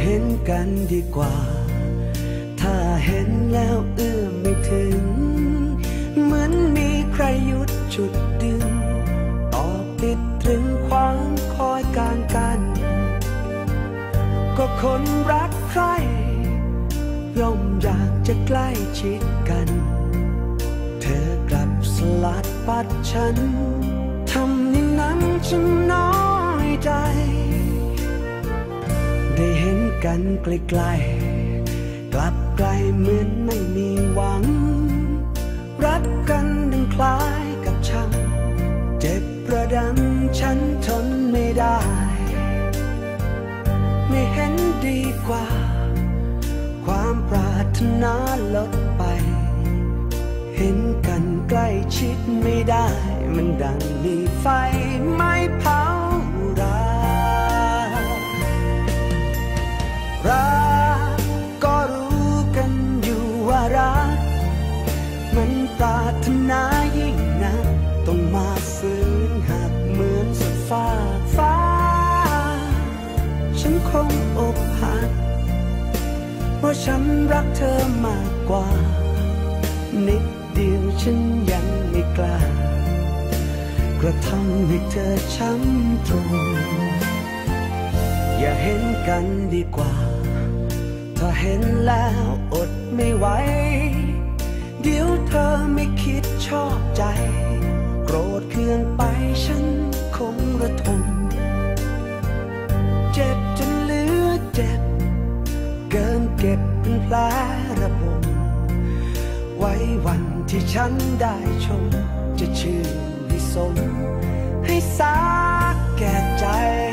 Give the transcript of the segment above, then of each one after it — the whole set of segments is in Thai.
เห็นกันดีกว่าถ้าเห็นแล้วเอื้อมไม่ถึงเหมือนมีใครหยุดจุดดึงต่อปิดตรึงความคอยการกันก็คนรักใครย่อมอยากจะใกล้ชิดกันเธอกลับสลัดปัดฉันทำอย่างนั้นฉันน้อยใจได้เห็นกันไกลๆกลับไกลเหมือนไม่มีหวังรักกันดังคล้ายกับชังเจ็บประดังฉันทนไม่ได้ไม่เห็นดีกว่าความปรารถนาลดไปเห็นกันใกล้ชิดไม่ได้มันดังมีไฟไม่เผารักก็รู้กันอยู่ว่ารักมันปรารถนายิ่งนักต้องมาฝืนหักเหมือนสุดฟ้าฉันคงอกหักเพราะฉันรักเธอมากกว่านิดเดียวฉันยังไม่กล้ากระทำให้เธอช้ำตรงอย่าเห็นกันดีกว่าถ้าเห็นแล้วอดไม่ไหวเดี๋ยวเธอไม่คิดชอบใจโกรธเคืองไปฉันคงระทมเจ็บจนเหลือเจ็บเกินเก็บเป็นแผลระบมไว้วันที่ฉันได้ชมจะชื่นให้สมให้สาแก่ใจ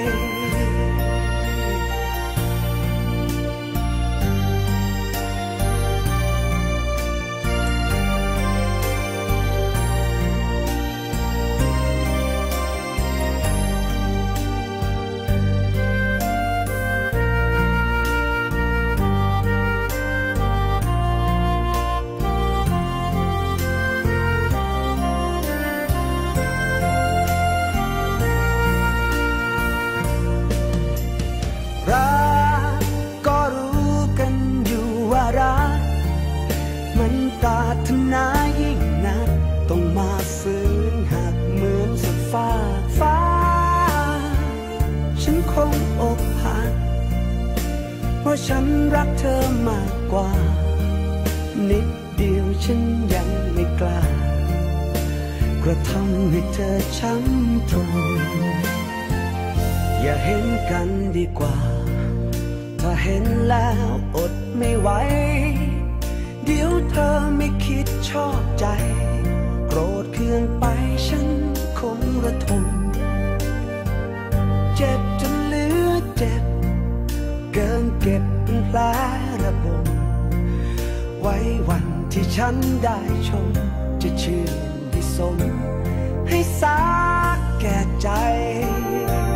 ปรารถนายิ่งนักต้องมาฝืนหักเหมือนสุดฟ้าฉันคงอกหักเพราะฉันรักเธอมากกว่านิดเดียวฉันยังไม่กล้ากระทำให้เธอช้ำตรงอย่าเห็นกันดีกว่าถ้าเห็นแล้วอดไม่ไหวเดี๋ยวเธอไม่คิดชอบใจโกรธเคืองไปฉันคงระทมเจ็บจนเหลือเจ็บเกินเก็บเป็นแผลระบมไว้วันที่ฉันได้ชมจะชื่นให้สมให้สาแก่ใจ